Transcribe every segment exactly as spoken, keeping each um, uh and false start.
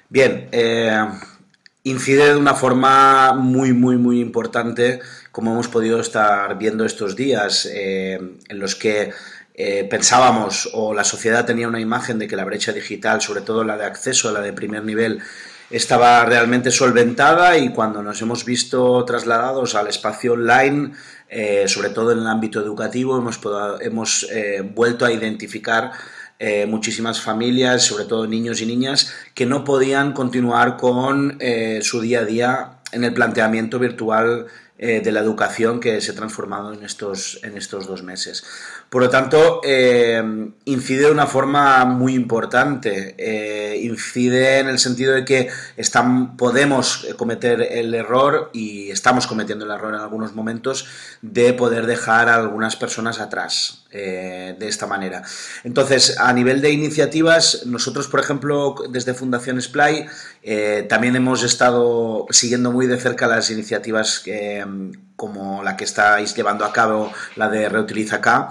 Bien, eh, incide de una forma muy, muy, muy importante, como hemos podido estar viendo estos días, eh, en los que eh, pensábamos o la sociedad tenía una imagen de que la brecha digital, sobre todo la de acceso, la de primer nivel, estaba realmente solventada, y cuando nos hemos visto trasladados al espacio online, eh, sobre todo en el ámbito educativo, hemos, hemos eh, vuelto a identificar eh, muchísimas familias, sobre todo niños y niñas, que no podían continuar con eh, su día a día en el planteamiento virtual eh, de la educación que se ha transformado en estos, en estos dos meses. Por lo tanto, eh, incide de una forma muy importante, eh, incide en el sentido de que están, podemos cometer el error, y estamos cometiendo el error en algunos momentos, de poder dejar a algunas personas atrás. Eh, de esta manera. Entonces, a nivel de iniciativas, nosotros, por ejemplo, desde Fundación Splay, eh, también hemos estado siguiendo muy de cerca las iniciativas eh, como la que estáis llevando a cabo, la de Reutiliza Acá.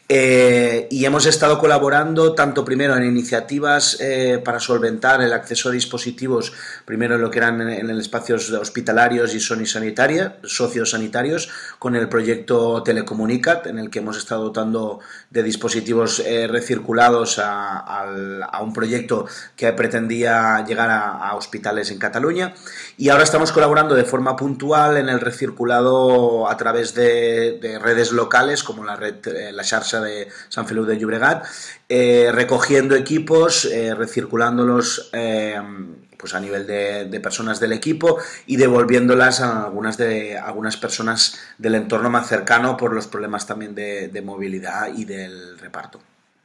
Eh, y hemos estado colaborando tanto primero en iniciativas eh, para solventar el acceso a dispositivos, primero en lo que eran en, en el espacios hospitalarios y sanitaria, sociosanitarios, con el proyecto Telecomunicat, en el que hemos estado dotando de dispositivos eh, recirculados a, a, a un proyecto que pretendía llegar a, a hospitales en Cataluña, y ahora estamos colaborando de forma puntual en el recirculado a través de, de redes locales como la red, eh, la Xarxa de Sant Feliu de Llobregat, eh, recogiendo equipos, eh, recirculándolos eh, pues a nivel de, de personas del equipo, y devolviéndolas a algunas, de, a algunas personas del entorno más cercano por los problemas también de, de movilidad y del reparto.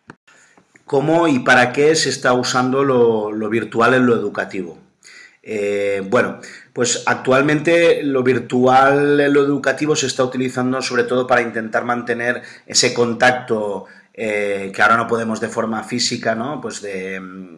¿Cómo y para qué se está usando lo, lo virtual en lo educativo? Eh, bueno, pues actualmente lo virtual en lo educativo se está utilizando sobre todo para intentar mantener ese contacto eh, que ahora no podemos de forma física, ¿no? Pues de,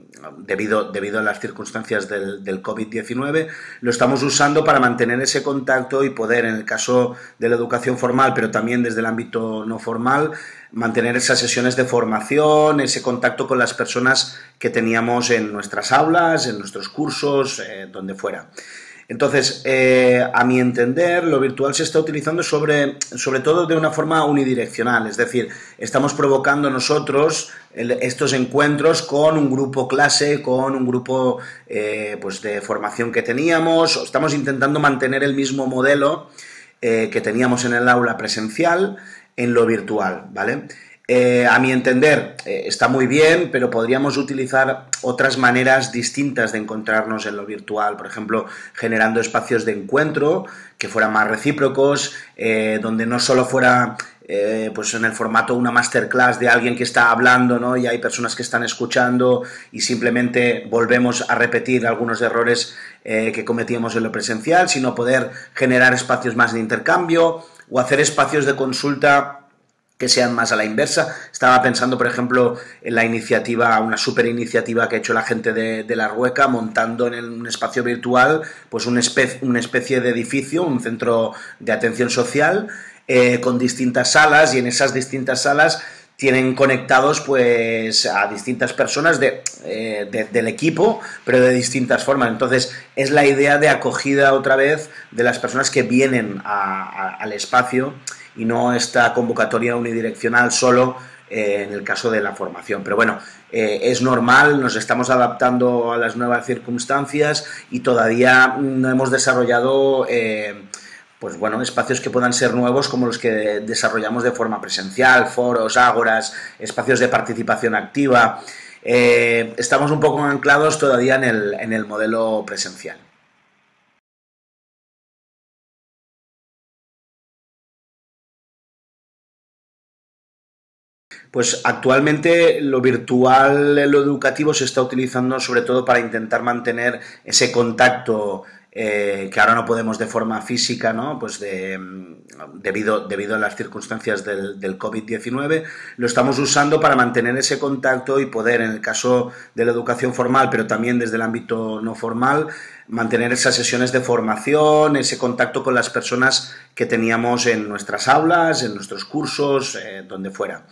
debido, debido a las circunstancias del, del COVID diecinueve, lo estamos usando para mantener ese contacto y poder, en el caso de la educación formal, pero también desde el ámbito no formal, mantener esas sesiones de formación, ese contacto con las personas que teníamos en nuestras aulas, en nuestros cursos, eh, donde fuera. Entonces, eh, a mi entender, lo virtual se está utilizando sobre, sobre todo de una forma unidireccional, es decir, estamos provocando nosotros el, estos encuentros con un grupo clase, con un grupo eh, pues de formación que teníamos, estamos intentando mantener el mismo modelo eh, que teníamos en el aula presencial en lo virtual, ¿vale? Eh, a mi entender, eh, está muy bien, pero podríamos utilizar otras maneras distintas de encontrarnos en lo virtual, por ejemplo, generando espacios de encuentro que fueran más recíprocos, eh, donde no solo fuera eh, pues en el formato una masterclass de alguien que está hablando, ¿no? Y hay personas que están escuchando y simplemente volvemos a repetir algunos errores eh, que cometíamos en lo presencial, sino poder generar espacios más de intercambio o hacer espacios de consulta que sean más a la inversa. Estaba pensando, por ejemplo, en la iniciativa, una super iniciativa que ha hecho la gente de, de La Rueca, montando en un espacio virtual pues una especie, una especie de edificio, un centro de atención social, eh, con distintas salas, y en esas distintas salas tienen conectados pues a distintas personas de, eh, de, del equipo, pero de distintas formas. Entonces, es la idea de acogida otra vez de las personas que vienen a, a, al espacio, y no esta convocatoria unidireccional solo eh, en el caso de la formación. Pero bueno, eh, es normal, nos estamos adaptando a las nuevas circunstancias, y todavía no hemos desarrollado eh, pues bueno, espacios que puedan ser nuevos como los que desarrollamos de forma presencial, foros, ágoras, espacios de participación activa. Eh, estamos un poco anclados todavía en el, en el modelo presencial. Pues actualmente lo virtual en lo educativo se está utilizando sobre todo para intentar mantener ese contacto eh, que ahora no podemos de forma física, ¿no? Pues de, debido, debido a las circunstancias del, del COVID diecinueve, lo estamos usando para mantener ese contacto y poder, en el caso de la educación formal, pero también desde el ámbito no formal, mantener esas sesiones de formación, ese contacto con las personas que teníamos en nuestras aulas, en nuestros cursos, eh, donde fuera.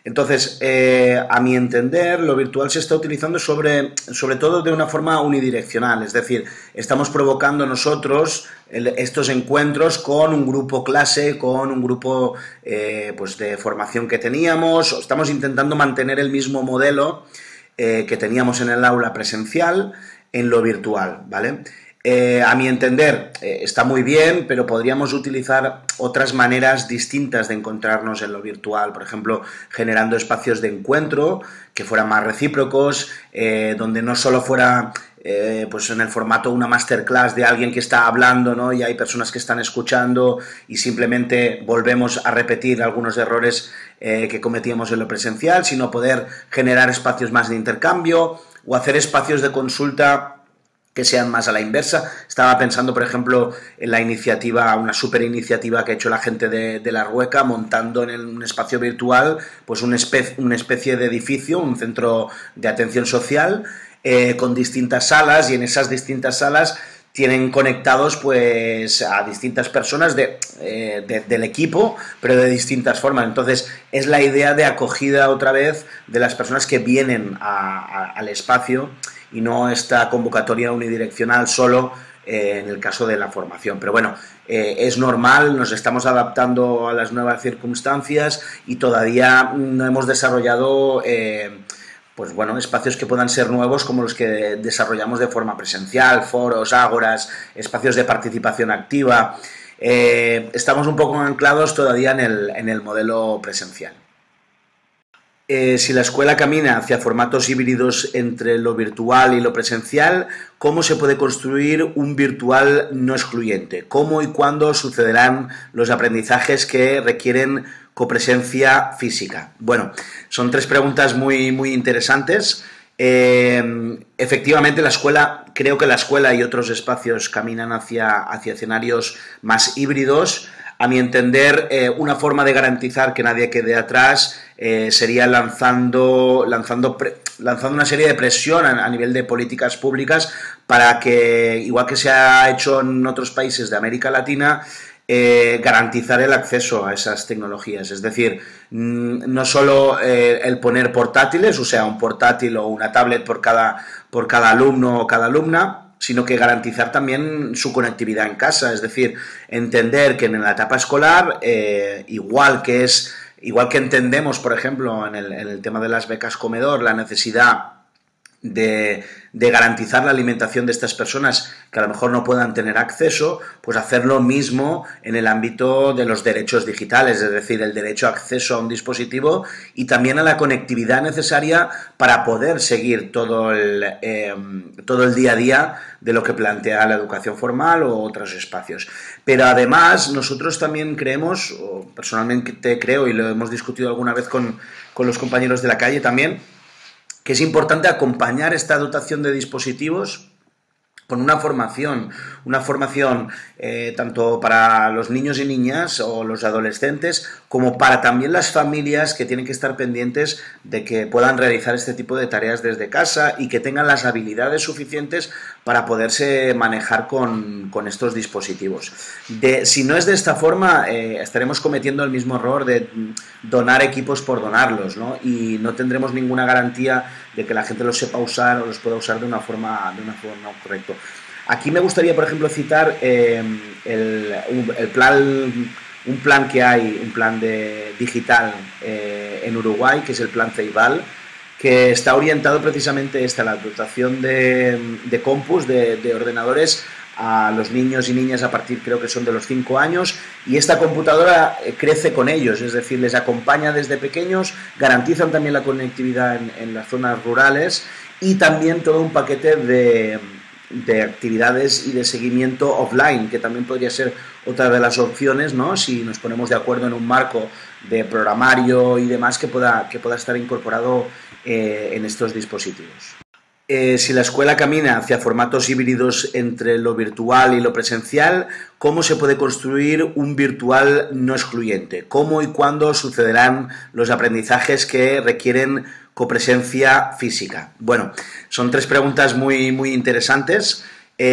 Entonces, eh, a mi entender, lo virtual se está utilizando sobre, sobre todo de una forma unidireccional, es decir, estamos provocando nosotros el, estos encuentros con un grupo clase, con un grupo eh, pues de formación que teníamos, estamos intentando mantener el mismo modelo eh, que teníamos en el aula presencial en lo virtual, ¿vale? Eh, a mi entender, eh, está muy bien, pero podríamos utilizar otras maneras distintas de encontrarnos en lo virtual, por ejemplo, generando espacios de encuentro que fueran más recíprocos, eh, donde no solo fuera eh, pues en el formato una masterclass de alguien que está hablando, ¿no? Y hay personas que están escuchando y simplemente volvemos a repetir algunos errores eh, que cometíamos en lo presencial, sino poder generar espacios más de intercambio o hacer espacios de consulta que sean más a la inversa. Estaba pensando, por ejemplo, en la iniciativa, una super iniciativa que ha hecho la gente de, de La Rueca, montando en el, un espacio virtual pues una especie, una especie de edificio, un centro de atención social, eh, con distintas salas, y en esas distintas salas tienen conectados pues a distintas personas de, eh, de, del equipo, pero de distintas formas. Entonces, es la idea de acogida otra vez de las personas que vienen a, a, al espacio, y no esta convocatoria unidireccional solo eh, en el caso de la formación. Pero bueno, eh, es normal, nos estamos adaptando a las nuevas circunstancias y todavía no hemos desarrollado eh, pues bueno, espacios que puedan ser nuevos como los que desarrollamos de forma presencial, foros, ágoras, espacios de participación activa. Eh, estamos un poco anclados todavía en el, en el modelo presencial. Eh, si la escuela camina hacia formatos híbridos entre lo virtual y lo presencial, ¿cómo se puede construir un virtual no excluyente? ¿Cómo y cuándo sucederán los aprendizajes que requieren copresencia física? Bueno, son tres preguntas muy, muy interesantes. Eh, efectivamente, la escuela, creo que la escuela y otros espacios caminan hacia, hacia escenarios más híbridos. A mi entender, eh, una forma de garantizar que nadie quede atrás eh, sería lanzando, lanzando, pre, lanzando una serie de presión a, a nivel de políticas públicas para que, igual que se ha hecho en otros países de América Latina, eh, garantizar el acceso a esas tecnologías. Es decir, no solo eh, el poner portátiles, o sea, un portátil o una tablet por cada, por cada alumno o cada alumna, sino que garantizar también su conectividad en casa, es decir, entender que en la etapa escolar, eh, igual que es, igual que entendemos, por ejemplo, en el, en el tema de las becas comedor, la necesidad de, de garantizar la alimentación de estas personas que a lo mejor no puedan tener acceso, pues hacer lo mismo en el ámbito de los derechos digitales, es decir, el derecho a acceso a un dispositivo y también a la conectividad necesaria para poder seguir todo el, eh, todo el día a día de lo que plantea la educación formal o otros espacios. Pero además nosotros también creemos, o personalmente creo, y lo hemos discutido alguna vez con, con los compañeros de la calle también, que es importante acompañar esta dotación de dispositivos con una formación, una formación eh, tanto para los niños y niñas o los adolescentes como para también las familias que tienen que estar pendientes de que puedan realizar este tipo de tareas desde casa y que tengan las habilidades suficientes para poderse manejar con, con estos dispositivos. De, si no es de esta forma, eh, estaremos cometiendo el mismo error de donar equipos por donarlos, ¿no? Y no tendremos ninguna garantía de que la gente los sepa usar o los pueda usar de una forma, de una forma correcta. Aquí me gustaría, por ejemplo, citar eh, el, el plan, un plan que hay, un plan de digital eh, en Uruguay, que es el plan Ceibal, que está orientado precisamente a la dotación de, de compus, de, de ordenadores, a los niños y niñas a partir, creo que son de los cinco años, y esta computadora crece con ellos, es decir, les acompaña desde pequeños, garantizan también la conectividad en, en las zonas rurales y también todo un paquete de, de actividades y de seguimiento offline, que también podría ser otra de las opciones, ¿no? Si nos ponemos de acuerdo en un marco de programario y demás que pueda, que pueda estar incorporado eh, en estos dispositivos. Eh, si la escuela camina hacia formatos híbridos entre lo virtual y lo presencial, ¿cómo se puede construir un virtual no excluyente? ¿Cómo y cuándo sucederán los aprendizajes que requieren copresencia física? Bueno, son tres preguntas muy, muy interesantes.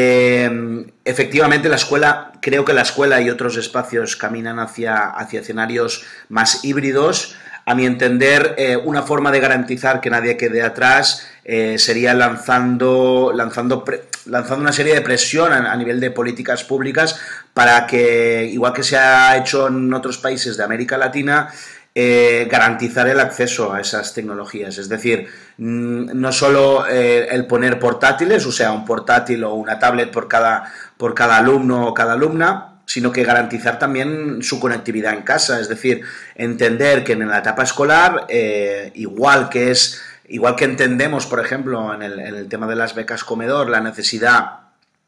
Eh, efectivamente, la escuela, creo que la escuela y otros espacios caminan hacia, hacia escenarios más híbridos. a mi entender, eh, una forma de garantizar que nadie quede atrás eh, sería lanzando, lanzando, pre, lanzando una serie de presión a, a nivel de políticas públicas para que, igual que se ha hecho en otros países de América Latina, Eh, garantizar el acceso a esas tecnologías, es decir, no solo eh, el poner portátiles, o sea, un portátil o una tablet por cada, por cada alumno o cada alumna, sino que garantizar también su conectividad en casa, es decir, entender que en la etapa escolar, eh, igual que es, igual que entendemos, por ejemplo, en el, en el tema de las becas comedor, la necesidad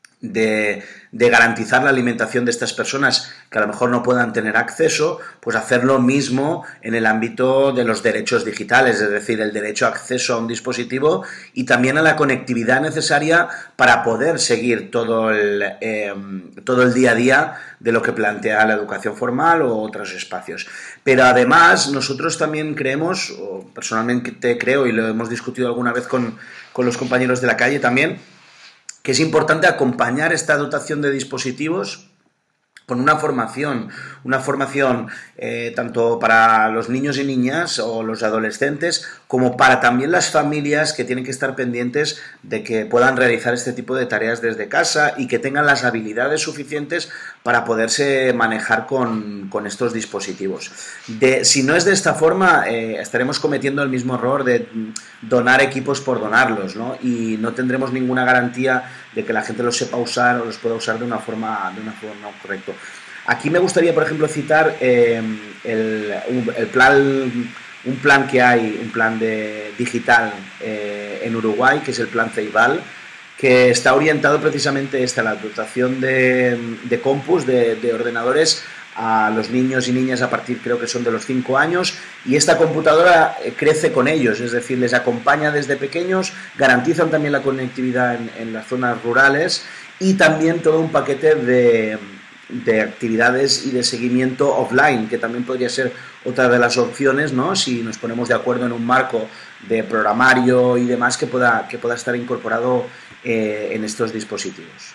De, de garantizar la alimentación de estas personas que a lo mejor no puedan tener acceso, pues hacer lo mismo en el ámbito de los derechos digitales, es decir, el derecho a acceso a un dispositivo y también a la conectividad necesaria para poder seguir todo el, eh, todo el día a día de lo que plantea la educación formal o otros espacios. Pero además nosotros también creemos, o personalmente creo, y lo hemos discutido alguna vez con, con los compañeros de la calle también, que es importante acompañar esta dotación de dispositivos con una formación, una formación eh, tanto para los niños y niñas o los adolescentes como para también las familias que tienen que estar pendientes de que puedan realizar este tipo de tareas desde casa y que tengan las habilidades suficientes para poderse manejar con, con estos dispositivos. De, si no es de esta forma, eh, estaremos cometiendo el mismo error de donar equipos por donarlos, ¿no? Y no tendremos ninguna garantía de que la gente los sepa usar o los pueda usar de una forma, de una forma correcta. Aquí me gustaría, por ejemplo, citar eh, el, el plan, un plan que hay, un plan de digital eh, en Uruguay, que es el plan Ceibal, que está orientado precisamente a la dotación de, de compus, de, de ordenadores, a los niños y niñas a partir, creo que son de los cinco años, y esta computadora crece con ellos, es decir, les acompaña desde pequeños, garantizan también la conectividad en, en las zonas rurales y también todo un paquete de, de actividades y de seguimiento offline, que también podría ser otra de las opciones, ¿no? Si nos ponemos de acuerdo en un marco de programario y demás que pueda, que pueda estar incorporado eh, en estos dispositivos.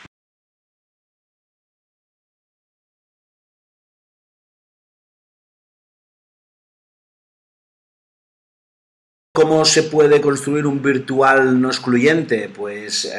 ¿Cómo se puede construir un virtual no excluyente? Pues eh,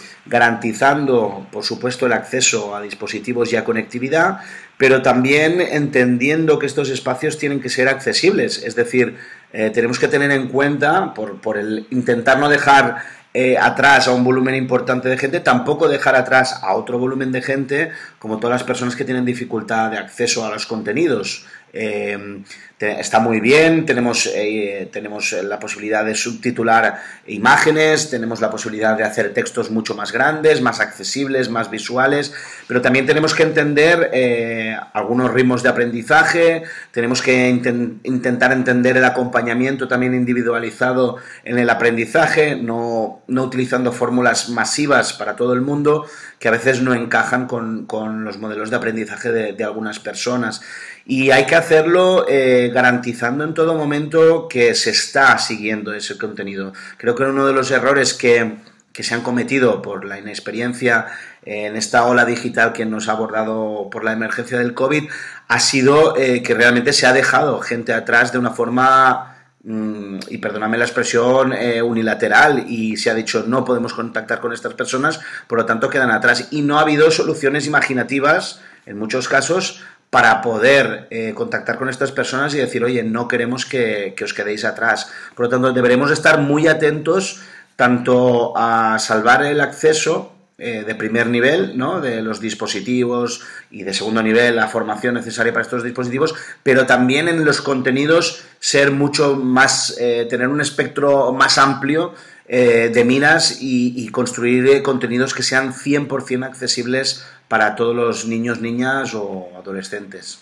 garantizando, por supuesto, el acceso a dispositivos y a conectividad, pero también entendiendo que estos espacios tienen que ser accesibles. Es decir, eh, tenemos que tener en cuenta, por, por el intentar no dejar eh, atrás a un volumen importante de gente, tampoco dejar atrás a otro volumen de gente, como todas las personas que tienen dificultad de acceso a los contenidos. Eh, te, está muy bien, tenemos, eh, tenemos la posibilidad de subtitular imágenes, tenemos la posibilidad de hacer textos mucho más grandes, más accesibles, más visuales, pero también tenemos que entender eh, algunos ritmos de aprendizaje, tenemos que inten intentar entender el acompañamiento también individualizado en el aprendizaje, no, no utilizando fórmulas masivas para todo el mundo que a veces no encajan con, con los modelos de aprendizaje de, de algunas personas. Y hay que hacerlo eh, garantizando en todo momento que se está siguiendo ese contenido. Creo que uno de los errores que, que se han cometido por la inexperiencia en esta ola digital que nos ha abordado por la emergencia del COVID ha sido eh, que realmente se ha dejado gente atrás de una forma, mmm, y perdóname la expresión, eh, unilateral, y se ha dicho no podemos contactar con estas personas, por lo tanto quedan atrás. Y no ha habido soluciones imaginativas, en muchos casos, para poder eh, contactar con estas personas y decir, oye, no queremos que, que os quedéis atrás. Por lo tanto, deberemos estar muy atentos tanto a salvar el acceso eh, de primer nivel, ¿no?, de los dispositivos, y de segundo nivel la formación necesaria para estos dispositivos, pero también en los contenidos ser mucho más, eh, tener un espectro más amplio eh, de miras y, y construir eh, contenidos que sean cien por cien accesibles para todos los niños, niñas o adolescentes.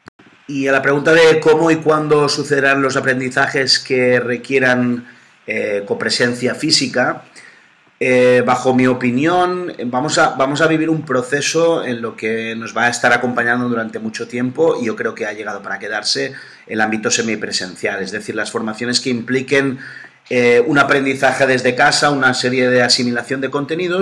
Y a la pregunta de cómo y cuándo sucederán los aprendizajes que requieran eh, copresencia física, eh, bajo mi opinión, vamos a, vamos a vivir un proceso en lo que nos va a estar acompañando durante mucho tiempo, y yo creo que ha llegado para quedarse el ámbito semipresencial, es decir, las formaciones que impliquen Eh, un aprendizaje desde casa, una serie de asimilación de contenidos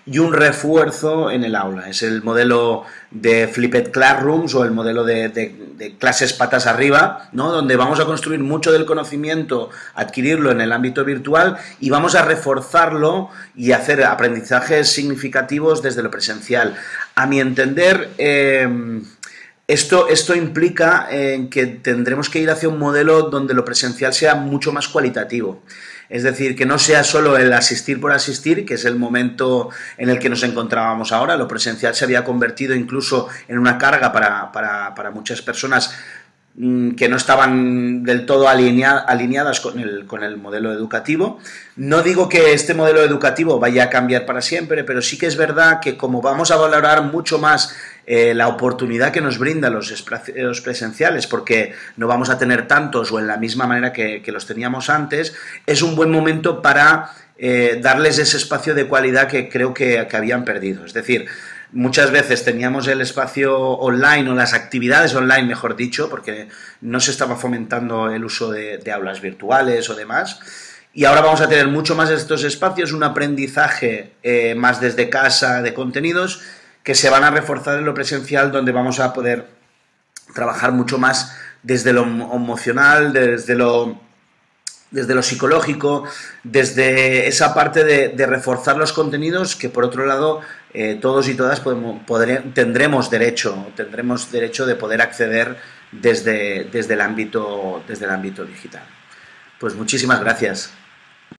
y un refuerzo en el aula. Es el modelo de Flipped Classrooms o el modelo de, de, de clases patas arriba, ¿no? Donde vamos a construir mucho del conocimiento, adquirirlo en el ámbito virtual y vamos a reforzarlo y hacer aprendizajes significativos desde lo presencial. A mi entender, eh, Esto, esto implica eh, que tendremos que ir hacia un modelo donde lo presencial sea mucho más cualitativo. Es decir, que no sea solo el asistir por asistir, que es el momento en el que nos encontrábamos ahora. Lo presencial se había convertido incluso en una carga para, para, para muchas personas que no estaban del todo alinea, alineadas con el, con el modelo educativo. No digo que este modelo educativo vaya a cambiar para siempre, pero sí que es verdad que como vamos a valorar mucho más eh, la oportunidad que nos brindan los, los presenciales, porque no vamos a tener tantos o en la misma manera que, que los teníamos antes, es un buen momento para eh, darles ese espacio de cualidad que creo que, que habían perdido. Es decir, muchas veces teníamos el espacio online o las actividades online, mejor dicho, porque no se estaba fomentando el uso de, de aulas virtuales o demás. Y ahora vamos a tener mucho más estos espacios, un aprendizaje eh, más desde casa de contenidos que se van a reforzar en lo presencial, donde vamos a poder trabajar mucho más desde lo emocional, desde lo... desde lo psicológico, desde esa parte de, de reforzar los contenidos que, por otro lado, eh, todos y todas podemos, podré, tendremos derecho, tendremos derecho de poder acceder desde, desde, el ámbito, desde el ámbito digital. Pues muchísimas gracias.